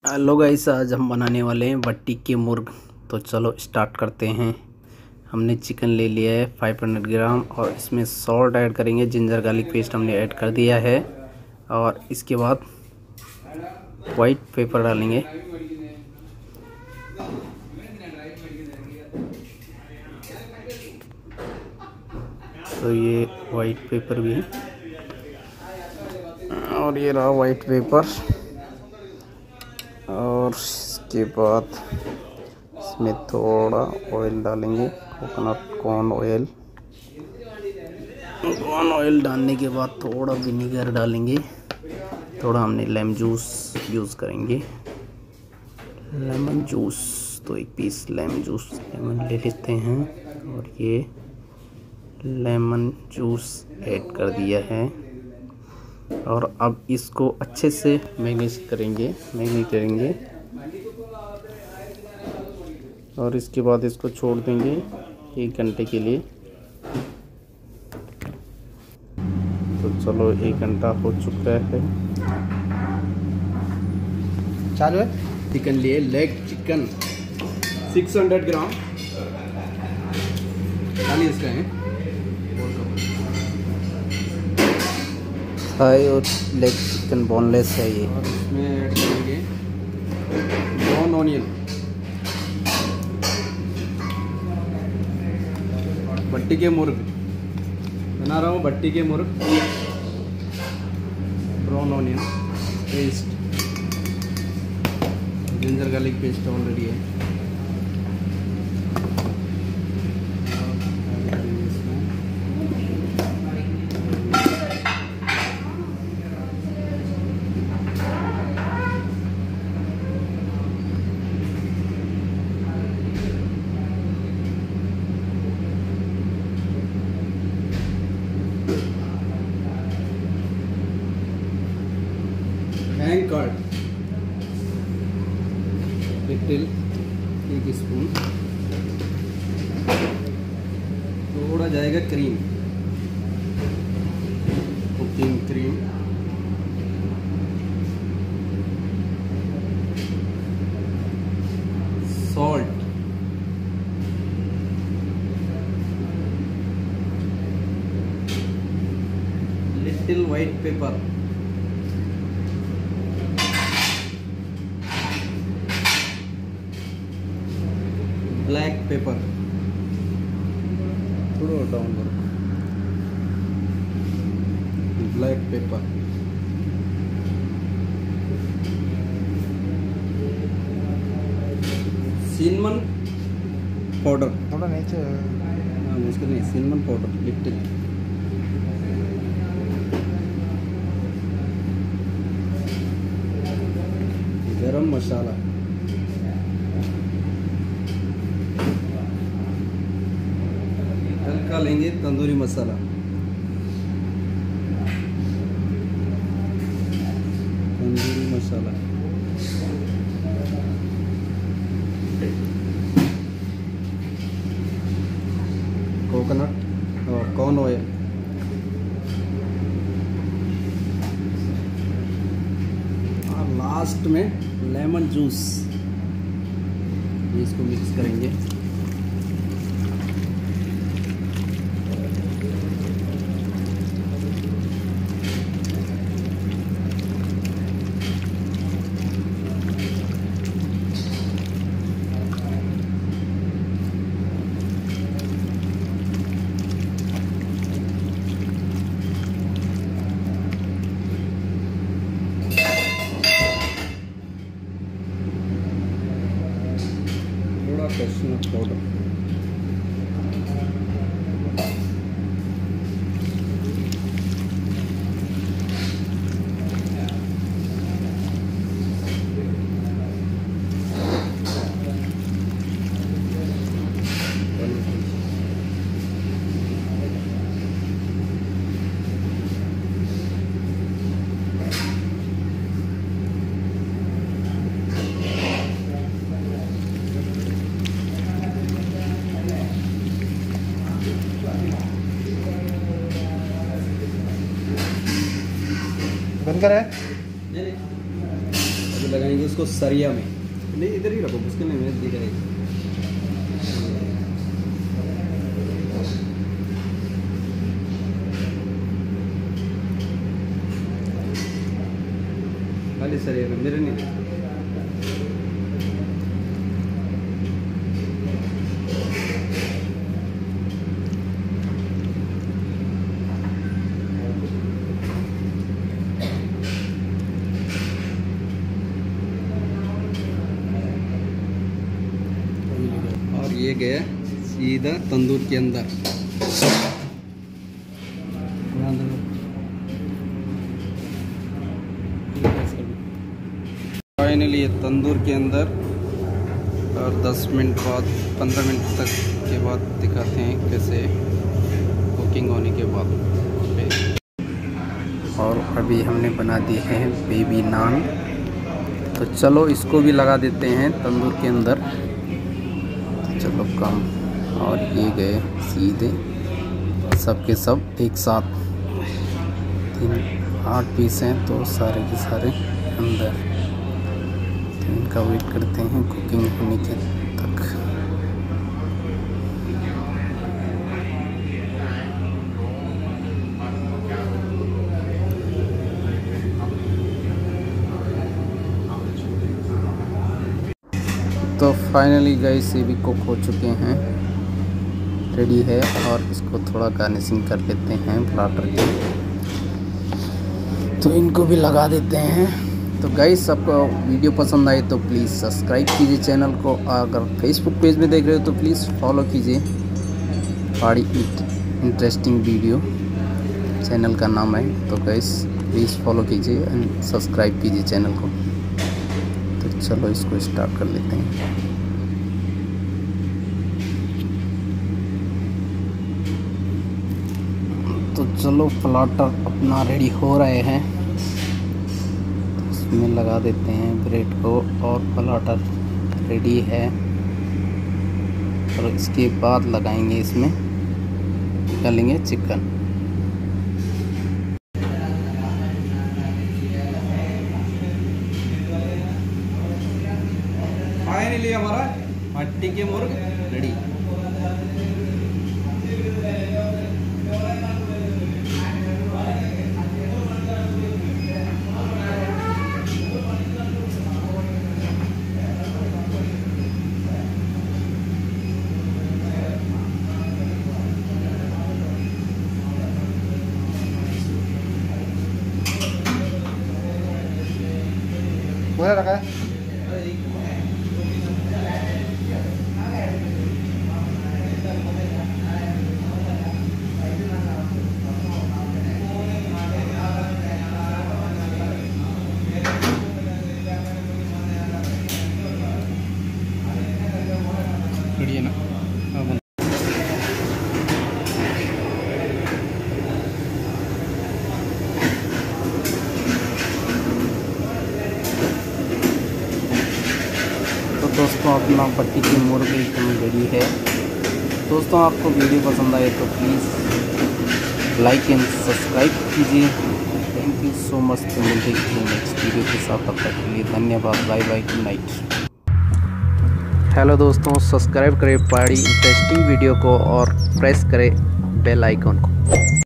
Hello guys, आज हम बनाने वाले हैं भट्टी के मुर्ग। तो चलो स्टार्ट करते हैं। हमने चिकन ले लिया है 500 ग्राम और इसमें सॉल्ट ऐड करेंगे। जिंजर गार्लिक पेस्ट हमने ऐड कर दिया है और इसके बाद वाइट पेपर डालेंगे। तो ये वाइट पेपर भी है और ये रहा वाइट पेपर। और इसके बाद इसमें थोड़ा ऑयल डालेंगे, कॉर्न ऑयल डालने के बाद थोड़ा विनीगर डालेंगे। थोड़ा हमने लेमन जूस यूज़ करेंगे, लेमन जूस। तो एक पीस लेमन ले लेते हैं और ये लेमन जूस ऐड कर दिया है। और अब इसको अच्छे से मैरिनेट करेंगे और इसके बाद इसको छोड़ देंगे 1 घंटे के लिए। तो चलो 1 घंटा हो चुका है। चालू है। चिकन लिए, लेग चिकन 600 ग्राम खाली इसका है। थाई और लेग चिकन बोनलेस है ये। और इसमें ऐड करेंगे ब्राउन ऑनियन, भट्टी के मुर्ग बना रहा हूँ। भट्टी के मुर्ग, brown onion paste, ginger garlic paste already है। Hang curd little 1 spoon. थोड़ा जाएगा cream, cooking cream. Salt, little white pepper, black pepper, थोड़ा डाउन करो, ब्लैक पेपर, सिनेमन पाउडर, थोड़ा नीचे मुश्किल नहीं, सिनेमन पाउडर लिटिल, गरम मसाला, हल्का लेंगे तंदूरी मसाला, कोकोनट और कॉर्न ऑयल, और लास्ट में लेमन जूस। इसको मिक्स करेंगे। कैशनट पाउडर, बनकर है। अभी लगाएंगे उसको सरिया में। नहीं इधर ही रखो, मुश्किल नहीं है, दिखाएगी। खाली सरिया में, मेरे नहीं। और ये गया सीधा तंदूर के अंदर। फाइनली ये तंदूर के अंदर, और 10 मिनट बाद 15 मिनट तक के बाद दिखाते हैं कैसे कुकिंग होने के बाद। और अभी हमने बना दिए हैं बेबी नान, तो चलो इसको भी लगा देते हैं तंदूर के अंदर। चलो कम, और ये गए सीधे सब के सब एक साथ। 8 पीस हैं तो सारे के सारे अंदर। तो इनका वेट करते हैं कुकिंग होने के तक। तो फाइनली गाइस ये भी कुक हो चुके हैं, रेडी है। और इसको थोड़ा गार्निशिंग कर लेते हैं प्लाटर के, तो इनको भी लगा देते हैं। तो गाइस आपको वीडियो पसंद आए तो प्लीज़ सब्सक्राइब कीजिए चैनल को। अगर फेसबुक पेज में देख रहे हो तो प्लीज़ फॉलो कीजिए। बड़ी इंटरेस्टिंग वीडियो चैनल का नाम है, तो गाइस प्लीज़ फॉलो कीजिए एंड सब्सक्राइब कीजिए चैनल को। तो चलो इसको स्टार्ट कर लेते हैं। तो चलो प्लाटर अपना रेडी हो रहे हैं, तो इसमें लगा देते हैं ब्रेड को, और प्लाटर रेडी है। और इसके बाद लगाएंगे इसमें, डालेंगे चिकन। फाइनली हमारा मट्टी के मुर्ग रेडी। पूरा रखा है। बढ़िया ना। तो दोस्तों अपना पट्टी की मुर्गी एकदम रेडी है। दोस्तों आपको वीडियो पसंद आए तो प्लीज़ लाइक एंड सब्सक्राइब कीजिए। Thank you so much. तो मिलते हैं नेक्स्ट वीडियो के साथ, तब तक के लिए धन्यवाद। Bye bye, good night. Hello दोस्तों, सब्सक्राइब करें बड़ी इंटरेस्टिंग वीडियो को और प्रेस करें बेल आइकन को।